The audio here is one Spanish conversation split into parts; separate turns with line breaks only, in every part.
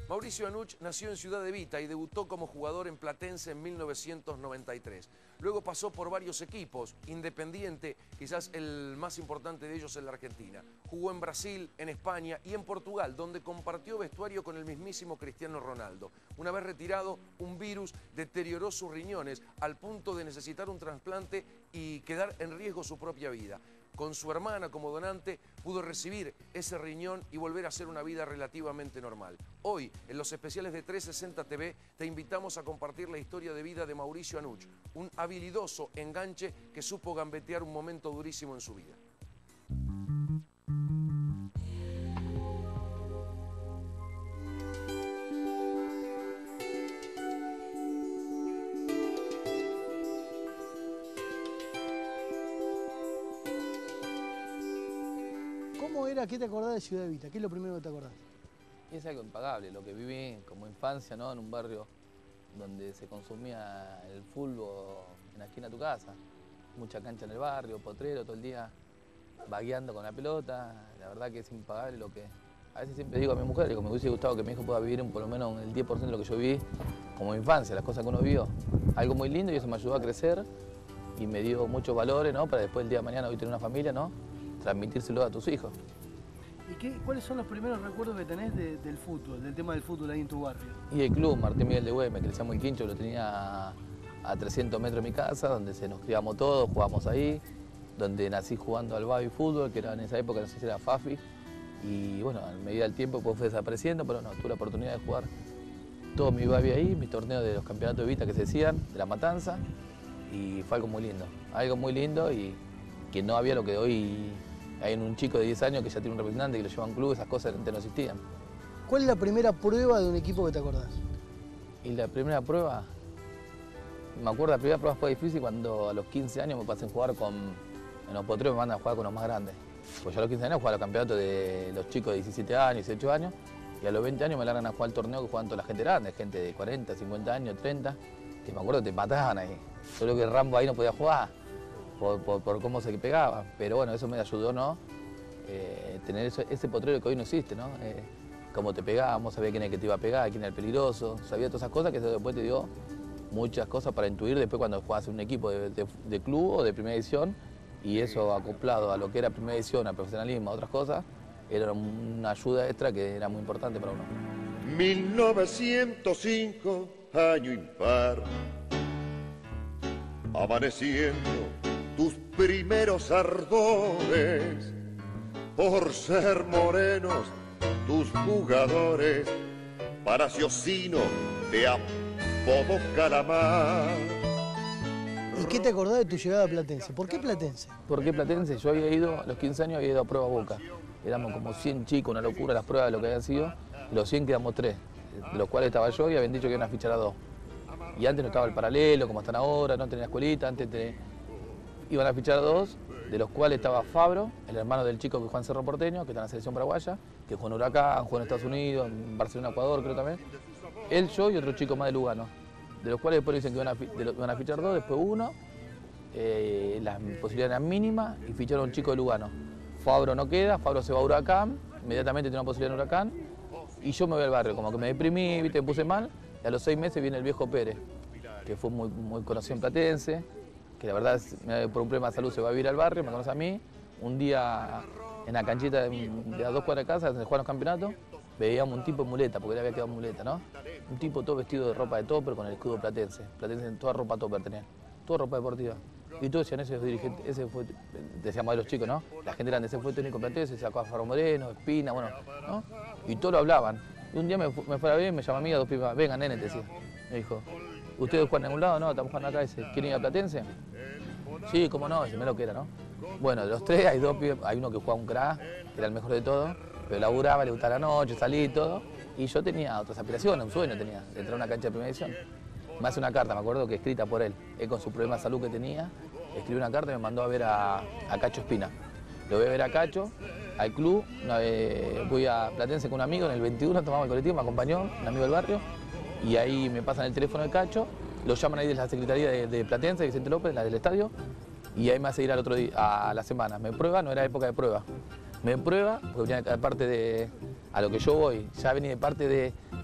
Mauricio Anuch nació en Ciudad Evita y debutó como jugador en Platense en 1993. Luego pasó por varios equipos, Independiente, quizás el más importante de ellos en la Argentina. Jugó en Brasil, en España y en Portugal, donde compartió vestuario con el mismísimo Cristiano Ronaldo. Una vez retirado, un virus deterioró sus riñones al punto de necesitar un trasplante y quedar en riesgo su propia vida. Con su hermana como donante, pudo recibir ese riñón y volver a hacer una vida relativamente normal. Hoy, en los especiales de 360 TV, te invitamos a compartir la historia de vida de Mauricio Anuch, un habilidoso enganche que supo gambetear un momento durísimo en su vida.
¿Cómo era? ¿Qué te acordás de Ciudad Evita? ¿Qué es lo primero que te acordás?
Es algo impagable, lo que viví como infancia, ¿no? En un barrio donde se consumía el fútbol en la esquina de tu casa. Mucha cancha en el barrio, potrero, todo el día vagueando con la pelota. La verdad que es impagable lo que... A veces siempre digo a mi mujer, digo, me hubiese gustado que mi hijo pueda vivir por lo menos el 10% de lo que yo viví como infancia, las cosas que uno vivió. Algo muy lindo y eso me ayudó a crecer y me dio muchos valores, ¿no? Para después el día de mañana hoy tener una familia, ¿no? Transmitírselo a tus hijos.
¿Y cuáles son los primeros recuerdos que tenés del fútbol, del tema del fútbol ahí en tu barrio?
Y el club Martín Miguel de Güemes, que le llamo el Quincho, lo tenía a 300 metros de mi casa, donde se nos criamos todos, jugábamos ahí, donde nací jugando al Babi Fútbol, que era en esa época, no sé si era Fafi, y bueno, a medida del tiempo pues fue desapareciendo, pero no, tuve la oportunidad de jugar todo mi Babi ahí, mis torneos de los campeonatos de Vita que se hacían, de La Matanza, y fue algo muy lindo y que no había lo que hoy hay en un chico de 10 años que ya tiene un representante, que lo lleva a un club, esas cosas antes no existían.
¿Cuál es la primera prueba de un equipo que te acordás?
Y la primera prueba, me acuerdo, la primera prueba fue difícil cuando a los 15 años me pasé a jugar en los potreros me mandan a jugar con los más grandes. Pues yo a los 15 años jugaba los campeonatos de los chicos de 17 años, 18 años, y a los 20 años me largan a jugar el torneo que juegan toda la gente grande, gente de 40, 50 años, 30, que me acuerdo que te mataban ahí. Solo que Rambo ahí no podía jugar. Por cómo se pegaba, pero bueno, eso me ayudó, ¿no? Tener ese potrero que hoy no existe, ¿no? Cómo te pegábamos, sabía quién era el que te iba a pegar, quién era el peligroso, sabía todas esas cosas que eso después te dio muchas cosas para intuir después cuando jugabas en un equipo de club o de primera edición, y eso acoplado a lo que era primera edición, al profesionalismo, a otras cosas, era una ayuda extra que era muy importante para uno.
1905, año impar, amaneciendo tus primeros ardores, por ser morenos tus jugadores, Paraciosino de apodo Calamar.
¿Y qué te acordás de tu llegada a Platense? ¿Por qué Platense?
¿Por qué Platense? Yo había ido, a los 15 años había ido a prueba Boca. Éramos como 100 chicos, una locura las pruebas de lo que habían sido. De los 100 quedamos 3, de los cuales estaba yo y habían dicho que iban a fichar a 2. Y antes no estaba el paralelo, como están ahora, no tenía escuelita, antes iban a fichar a 2, de los cuales estaba Fabro, el hermano del chico que juega en Cerro Porteño, que está en la selección paraguaya, que jugó en Huracán, jugó en Estados Unidos, en Barcelona, Ecuador creo también. Él, yo y otro chico más de Lugano, de los cuales después dicen que iban a fichar 2, después 1, las posibilidades eran mínimas y ficharon a un chico de Lugano. Fabro no queda, Fabro se va a Huracán, inmediatamente tiene una posibilidad en Huracán, y yo me voy al barrio, como que me deprimí, ¿viste? Me puse mal, y a los 6 meses viene el viejo Pérez, que fue muy conocido en Platense, que la verdad por un problema de salud se va a vivir al barrio, me conoce a mí. Un día en la canchita de a 2 cuadras de casa, donde juegan los campeonatos, veíamos un tipo en muleta, porque él había quedado en muleta, ¿no? Un tipo todo vestido de ropa de topper con el escudo Platense. Platense toda ropa topper tenía, toda ropa deportiva. Y todos decían, ese es dirigente, ese fue, decíamos de los chicos, ¿no? La gente grande, ese fue técnico Platense, sacó a Faro Moreno, Espina, bueno, ¿no? Y todos lo hablaban. Y un día me fue a ver, me llamó a mí, a 2 pibas, vengan, nene, te decía. Me dijo, ¿ustedes juegan en algún lado? No, estamos jugando acá. Dice, ¿quieren ir a Platense? Sí, cómo no, decime lo que era, ¿no? Bueno, de los 3 hay 2 pibes, hay uno que jugaba un crack, que era el mejor de todos, pero laburaba, le gustaba la noche, salí y todo. Y yo tenía otras aspiraciones, un sueño tenía, de entrar a una cancha de primera edición. Me hace una carta, me acuerdo que escrita por él. Él con su problema de salud que tenía, escribió una carta y me mandó a ver a Cacho Espina. Lo voy a ver a Cacho, al club, voy a Platense con un amigo, en el 21 tomamos el colectivo, me acompañó, un amigo del barrio, y ahí me pasan el teléfono de Cacho, lo llaman ahí de la Secretaría de Platense, Vicente López, la del estadio, y ahí me hace ir al otro día, a la semana. Me prueba, no era época de prueba. Me prueba, porque venía aparte de a lo que yo voy, ya venía de parte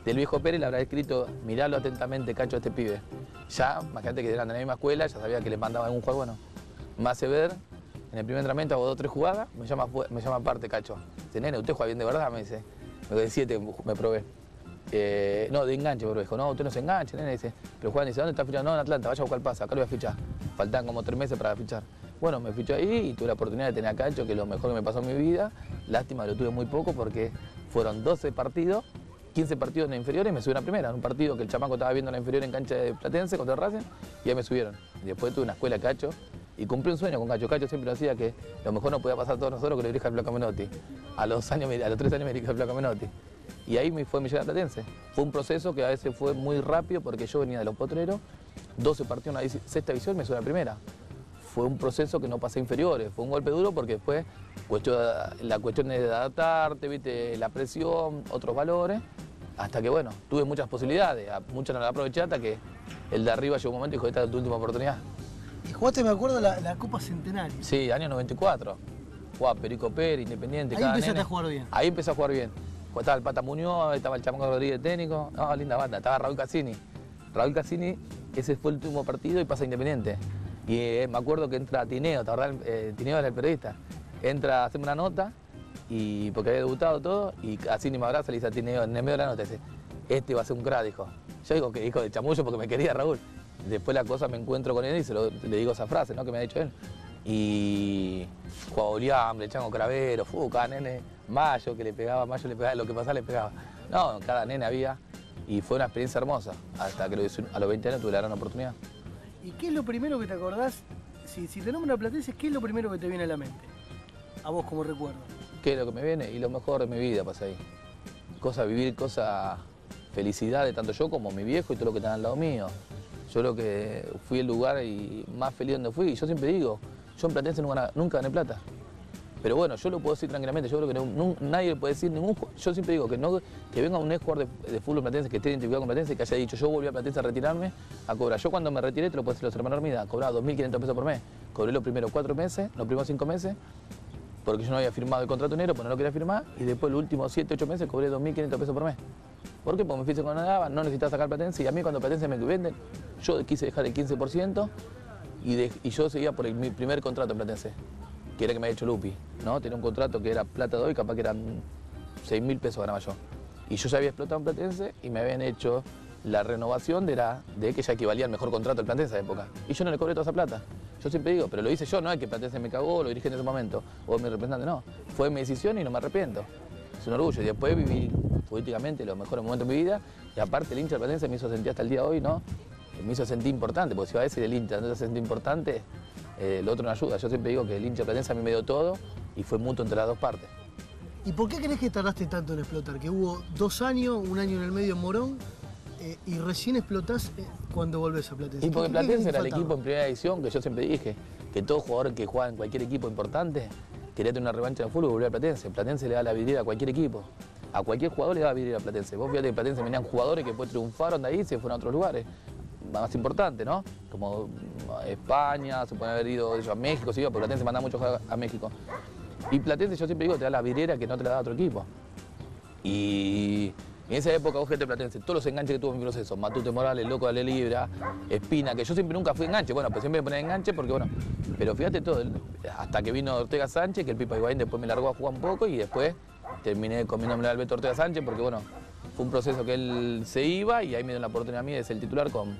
del viejo Pérez le habrá escrito, miralo atentamente, Cacho, a este pibe. Ya, imagínate que eran de la misma escuela, ya sabía que le mandaba algún jugador, bueno, me hace ver, en el primer entrenamiento hago 2 o 3 jugadas, me llama aparte, Cacho. Dice, nene, ¿usted juega bien de verdad? Me dice, me doy 7, me probé. No, de enganche, pero dijo, no, usted no se enganche, nene, dice, pero Juan dice, ¿dónde está fichando? No, en Atlanta, vaya a buscar el pase, acá lo voy a fichar. Faltaban como 3 meses para fichar. Bueno, me fichó ahí y tuve la oportunidad de tener a Cacho, que es lo mejor que me pasó en mi vida. Lástima, lo tuve muy poco porque fueron 12 partidos, 15 partidos en la inferior y me subieron a primera. En un partido que el chamaco estaba viendo en la inferior en cancha de Platense contra el Racing y ahí me subieron. Y después tuve una escuela Cacho y cumplí un sueño con Cacho. Cacho siempre decía que lo mejor no podía pasar a todos nosotros que lo dirija el Flaco Menotti. A los 3 años me dirigió el Flaco Menotti. Y ahí me fue mi llegada a Platense. Fue un proceso que a veces fue muy rápido porque yo venía de los Potreros, 12 partidos en la sexta división y me subí a la primera. Fue un proceso que no pasé inferiores, fue un golpe duro porque después la cuestión de adaptarte, ¿viste? La presión, otros valores, hasta que bueno, tuve muchas posibilidades, muchas no las aproveché hasta que el de arriba llegó un momento y dijo, esta es tu última oportunidad.
Y jugaste, me acuerdo, la Copa Centenario.
Sí, año 94, jugaba Perico Pérez, Independiente.
Ahí empezaste a jugar bien.
Ahí empecé a jugar bien. Estaba el Pata Muñoz, estaba el Chamaco Rodríguez técnico, no, linda banda, estaba Raúl Cassini. Raúl Cassini, ese fue el último partido y pasa a Independiente. Y me acuerdo que entra Tineo, ¿te acordás? Tineo era el periodista. Entra a hacerme una nota, y porque había debutado todo, y así ni me abraza, le dice a Tineo en el medio de la nota, dice, este va a ser un crack, dijo. Yo digo que hijo de chamullo porque me quería Raúl. Después la cosa me encuentro con él y le digo esa frase, ¿no? Que me ha dicho él. Y jugaba Oliambre, Chango Cravero, cada nene, Mayo le pegaba, lo que pasaba le pegaba. No, cada nene había, y fue una experiencia hermosa, hasta que a los 20 años tuve la gran oportunidad.
¿Y qué es lo primero que te acordás? Si te nombra Platense, ¿qué es lo primero que te viene a la mente? A vos como recuerdo.
¿Qué es lo que me viene? Y lo mejor de mi vida pasa ahí. Vivir felicidad de tanto yo como mi viejo y todo lo que está al lado mío. Yo creo que fui el lugar más feliz donde fui. Y yo siempre digo, yo en Platense nunca gané plata. Pero bueno, yo lo puedo decir tranquilamente, yo creo que nadie puede decir yo siempre digo que venga un ex jugador de fútbol platense que esté identificado con Platense, que haya dicho yo volví a Platense a retirarme, a cobrar. Yo cuando me retiré, te lo puedo decir los hermanos Armida, cobraba 2.500 pesos por mes. Cobré los primeros 4 meses, los primeros 5 meses, porque yo no había firmado el contrato negro, pues no lo quería firmar, y después los últimos 7, 8 meses cobré 2.500 pesos por mes. ¿Por qué? Porque me fui con nada, no necesitaba sacar Platense, y a mí cuando Platense me venden, yo quise dejar el 15% y yo seguía por mi primer contrato en Platense, que era que me había hecho Lupi, ¿no? Tenía un contrato que era plata de hoy, capaz que eran 6.000 pesos ganaba yo. Y yo ya había explotado en Platense y me habían hecho la renovación de que ya equivalía al mejor contrato del Platense en esa época. Y yo no le cobré toda esa plata. Yo siempre digo, pero lo hice yo, no es que Platense me cagó, lo dirigí en ese momento, o mi representante, no. Fue mi decisión y no me arrepiento. Es un orgullo. Y después viví políticamente los mejores momentos de mi vida, y aparte el hincha del Platense me hizo sentir hasta el día de hoy, ¿no? Me hizo sentir importante, porque si va a decir el hincha no te hace sentir importante, lo otro no ayuda. Yo siempre digo que el hincha de Platense a mí me dio todo y fue mutuo entre las dos partes.
¿Y por qué crees que tardaste tanto en explotar? Que hubo 2 años, 1 año en el medio en Morón, y recién explotás cuando volvés a Platense.
Y porque Platense era el equipo en primera división, que yo siempre dije que todo jugador que juega en cualquier equipo importante quería tener una revancha de fútbol y volver a Platense. Platense le da la vidriera a cualquier equipo. A cualquier jugador le da la vidriera a Platense. Vos fíjate que Platense venían jugadores que después triunfaron de ahí y se fueron a otros lugares más importantes, ¿no? Como España, se puede haber ido ellos a México, sí, porque Platense manda mucho a México. Y Platense, yo siempre digo, te da la vidriera que no te la da otro equipo. Y en esa época, vos gente Platense, todos los enganches que tuvo en mi proceso, Matute Morales, Loco de Libra, Espina, que yo siempre nunca fui enganche, bueno, pues siempre me ponía enganche porque, bueno, pero fíjate todo, hasta que vino Ortega Sánchez, que el Pipa Higuaín después me largó a jugar un poco y después terminé comiéndome al Beto Ortega Sánchez porque, bueno, fue un proceso que él se iba y ahí me dio la oportunidad a mí de ser el titular con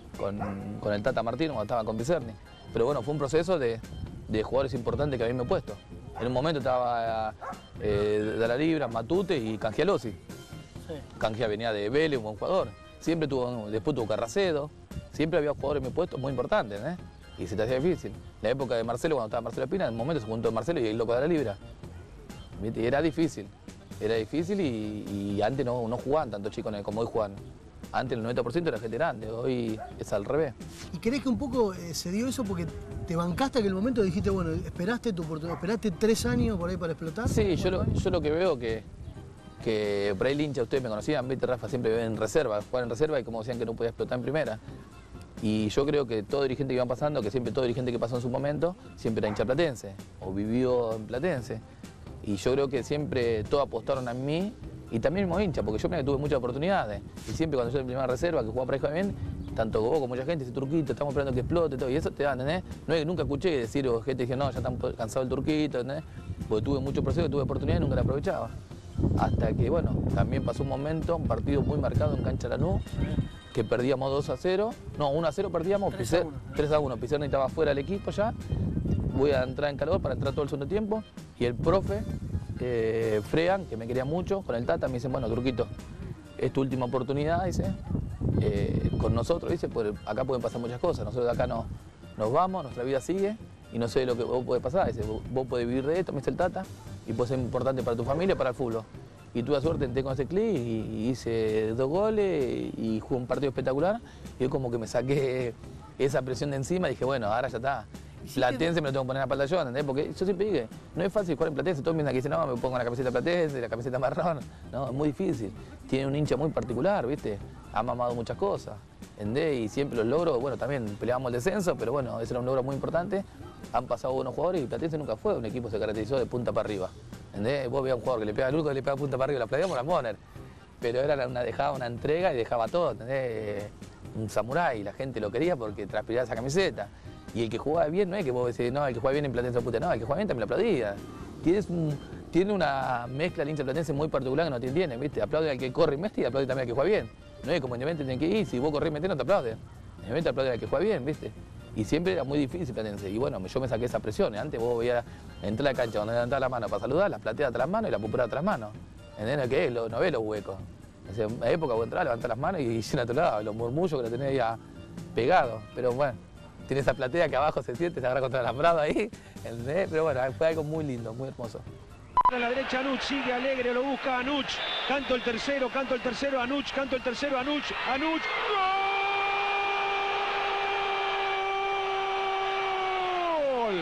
el Tata Martino cuando estaba con Picerni. Pero bueno, fue un proceso de jugadores importantes que a mí me he puesto. En un momento estaba Dalla Libra, Matute y Cangialosi. Sí. Cangia venía de Vélez, un buen jugador. Después tuvo Carracedo. Siempre había jugadores en mi puesto muy importantes, ¿eh? Y se te hacía difícil. La época de Marcelo, cuando estaba Marcelo Espina, en un momento se juntó Marcelo y el Loco de Dalla Libra. Y era difícil. Era difícil y antes no jugaban tanto chicos como hoy juegan. Antes el 90% era gente grande, hoy es al revés. ¿Y
crees que un poco se dio eso porque te bancaste aquel momento y dijiste, bueno, esperaste tu oportunidad, esperaste 3 años por ahí para explotar?
Sí, yo lo que veo que por ahí el hincha, ustedes me conocían, viste, Rafa siempre vive en reserva, jugar en reserva y como decían que no podía explotar en primera. Y yo creo que todo dirigente que iba pasando, que siempre todo dirigente que pasó en su momento, siempre era hincha platense o vivió en Platense. Y yo creo que siempre todos apostaron a mí Y también mismo hincha, porque yo tuve muchas oportunidades. Y siempre cuando yo en primera reserva, que jugaba para Hijo bien, tanto vos como mucha gente, ese Turquito, estamos esperando que explote y todo. Y eso te da, ¿entendés? Nunca escuché decir, o gente que no, ya están cansados del Turquito, ¿entendés? Porque tuve mucho proceso, tuve oportunidades y nunca la aprovechaba. Hasta que, bueno, también pasó un momento, un partido muy marcado en cancha Lanús, que perdíamos 2-0. No, 1-0 perdíamos, 3-1. Pizarro estaba fuera del equipo ya. Voy a entrar en calor para entrar todo el segundo tiempo. Y el profe, Frean, que me quería mucho, con el Tata, me dice, bueno, Turquito, es tu última oportunidad, dice, con nosotros, dice, pues acá pueden pasar muchas cosas. Nosotros de acá nos vamos, nuestra vida sigue, y no sé lo que vos podés pasar. Dice, vos podés vivir de esto, me dice el Tata, y puede ser importante para tu familia y para el fútbol. Y tuve suerte, entré con ese clic y hice 2 goles y jugué un partido espectacular. Y yo como que me saqué esa presión de encima y dije, bueno, ahora ya está. Platense me lo tengo que poner a la espalda yo, ¿entendés? Porque yo siempre dije, no es fácil jugar en Platense. Todos piensan que dicen, no, me pongo la camiseta Platense, la camiseta marrón. No, es muy difícil. Tiene un hincha muy particular, ¿viste? Ha mamado muchas cosas, ¿entendés? Y siempre los logros, bueno, también peleábamos el descenso, pero bueno, ese era un logro muy importante. Han pasado buenos jugadores y Platense nunca fue un equipo que se caracterizó de punta para arriba. ¿Entendés? Vos veías un jugador que le pega al Urco, que le pega punta para arriba, la aplaudíamos a Moner. Pero era dejaba una entrega y dejaba todo, ¿entendés? Un samurái, la gente lo quería porque transpiraba esa camiseta. Y el que jugaba bien, no es que vos decís, no, el que juega bien en Platense puta, no, el que juega bien también lo aplaudía. Tiene una mezcla el hincha Platense muy particular que no tiene, ¿viste? Aplaude al que corre y mete y aplaude también al que juega bien. No es como Independiente tiene que ir, si vos corres y metés no te aplauden. Independiente aplaude al que juega bien, ¿viste? Y siempre era muy difícil Platense. Y bueno, yo me saqué esa presión. Antes vos veías entrar a la cancha donde levantaba la mano para saludar, las plateas tras las manos y la pupura tras las manos. ¿Entendés qué es? No ves los huecos. En la época vos entrabas, levantás las manos y llena a tu lado, los murmullos que lo tenés ya pegados. Pero bueno, tiene esa platea que abajo se siente, se agarra contra el alambrado ahí. ¿Entendés? Pero bueno, fue algo muy lindo, muy hermoso.
A la derecha Anuch, sigue alegre, lo busca Anuch. Canto el tercero, Anuch, canto el tercero, Anuch. ¡Gol!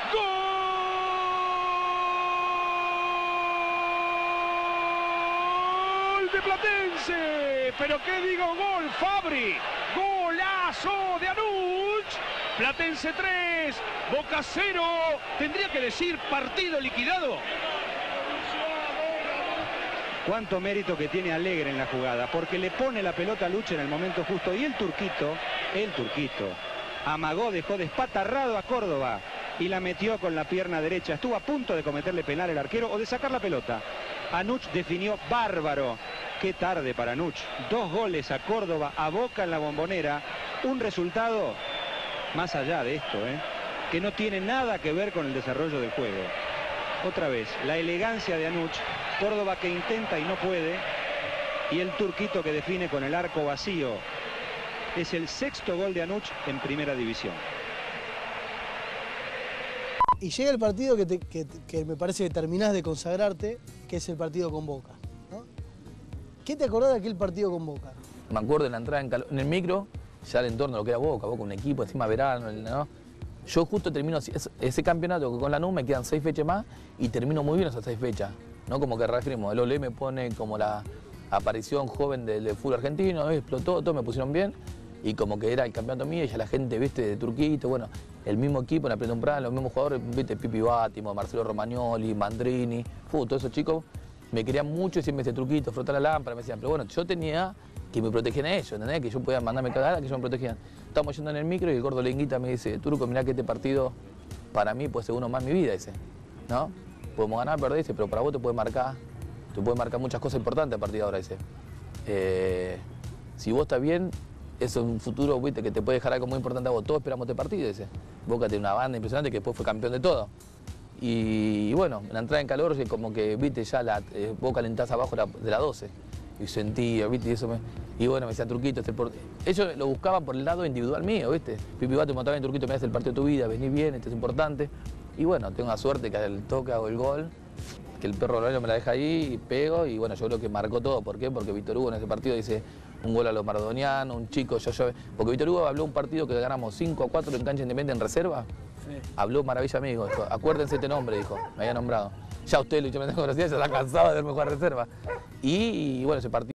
¡Gol de Platense! ¿Pero qué digo gol, Fabri? ¡Golazo de Anuch! Platense 3, Boca 0. Tendría que decir partido liquidado.
Cuánto mérito que tiene Alegre en la jugada, porque le pone la pelota a Lucha en el momento justo. Y el Turquito, amagó, dejó despatarrado a Córdoba y la metió con la pierna derecha. Estuvo a punto de cometerle penal el arquero o de sacar la pelota. Anuch definió bárbaro. Qué tarde para Anuch. 2 goles a Córdoba, a Boca en la Bombonera. Un resultado, más allá de esto, que no tiene nada que ver con el desarrollo del juego. Otra vez, la elegancia de Anuch. Córdoba que intenta y no puede. Y el Turquito que define con el arco vacío. Es el 6º gol de Anuch en primera división.
Y llega el partido que me parece que terminás de consagrarte, que es el partido con Boca, ¿no? ¿Qué te acordás de aquel partido con Boca?
Me acuerdo de la entrada en el micro, ya el entorno de lo que era Boca, un equipo, encima verano, ¿no? Yo justo termino ese campeonato con Lanús, me quedan 6 fechas más y termino muy bien esas 6 fechas. ¿No? Como que reafirmo, el Olé me pone como la aparición joven del fútbol argentino, explotó, todos me pusieron bien y como que era el campeonato mío y ya la gente, viste, de Turquito, bueno, el mismo equipo en la pretemporada, los mismos jugadores, viste, Pipi Bátimo, Marcelo Romagnoli, Mandrini, todos esos chicos me querían mucho y siempre me decían Turquito, frota la lámpara, me decían, pero bueno, yo tenía que me protegían a ellos, ¿entendés? Que yo podía mandarme cagada, que ellos me protegían. Estamos yendo en el micro y el gordo Lenguita me dice, Turco, mirá que este partido para mí puede ser uno más en mi vida, dice, ¿no? Podemos ganar, perder, dice, pero para vos te puede marcar muchas cosas importantes a partir de ahora, dice. Si vos estás bien, eso es un futuro, viste, que te puede dejar algo muy importante a vos. Todos esperamos este partido, dice. Boca tiene una banda impresionante que después fue campeón de todo. Y bueno, la entrada en calor, como que, viste, ya vos calentás abajo de la 12. Y sentía, viste, y eso y bueno, me decían, Turquito, ellos lo buscaban por el lado individual mío, viste. Pipi Bato me bien, Turquito, me hace el partido de tu vida, venís bien, esto es importante. Y bueno, tengo la suerte que al toque hago el gol, que el perro Rolero me la deja ahí y pego, y bueno, yo creo que marcó todo. ¿Por qué? Porque Víctor Hugo en ese partido dice un gol a los maradonianos, un chico, porque Víctor Hugo habló un partido que ganamos 5-4 en cancha Independiente en reserva. Sí. Habló maravilla amigo, dijo, acuérdense este nombre, dijo, me había nombrado. Ya usted, Lucho, me tengo gracias, ya está cansado de verme jugar reserva. Y bueno, ese partido.